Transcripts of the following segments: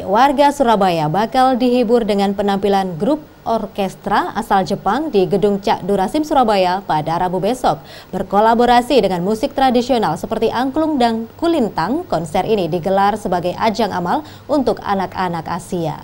warga Surabaya bakal dihibur dengan penampilan grup orkestra asal Jepang di Gedung Cak Durasim Surabaya pada Rabu besok. Berkolaborasi dengan musik tradisional seperti angklung dan kulintang, konser ini digelar sebagai ajang amal untuk anak-anak Asia.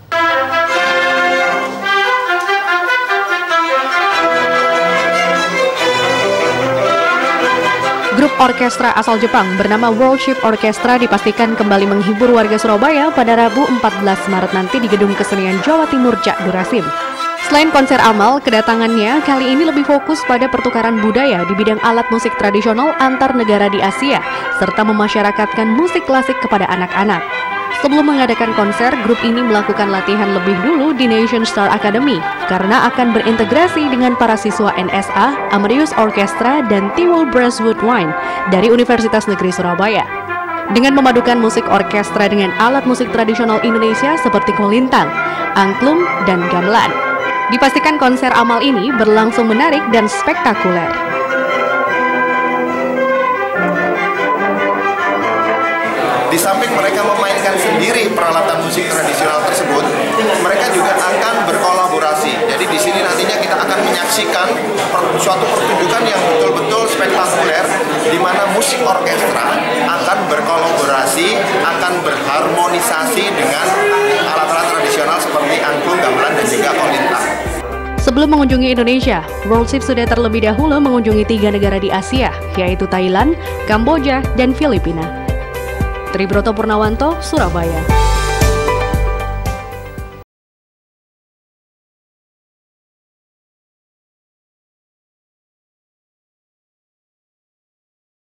Grup orkestra asal Jepang bernama World Ship Orchestra dipastikan kembali menghibur warga Surabaya pada Rabu 14 Maret nanti di Gedung Kesenian Jawa Timur Cak Durasim. Selain konser amal, kedatangannya kali ini lebih fokus pada pertukaran budaya di bidang alat musik tradisional antar negara di Asia, serta memasyarakatkan musik klasik kepada anak-anak. Sebelum mengadakan konser, grup ini melakukan latihan lebih dulu di Nation Star Academy karena akan berintegrasi dengan para siswa NSA, Amadeus Orchestra, dan Tiwul Brasswood Wine dari Universitas Negeri Surabaya. Dengan memadukan musik orkestra dengan alat musik tradisional Indonesia seperti kulintang, angklung, dan gamelan. Dipastikan konser amal ini berlangsung menarik dan spektakuler. Di samping mereka memainkan sendiri peralatan musik tradisional tersebut, mereka juga akan berkolaborasi. Jadi di sini nantinya kita akan menyaksikan suatu pertunjukan yang betul-betul spektakuler, di mana musik orkestra akan berkolaborasi, akan berharmonisasi dengan alat-alat tradisional seperti angklung, gamelan, dan juga kulintang. Sebelum mengunjungi Indonesia, World Ship sudah terlebih dahulu mengunjungi 3 negara di Asia, yaitu Thailand, Kamboja, dan Filipina. Tribroto Purnawanto, Surabaya.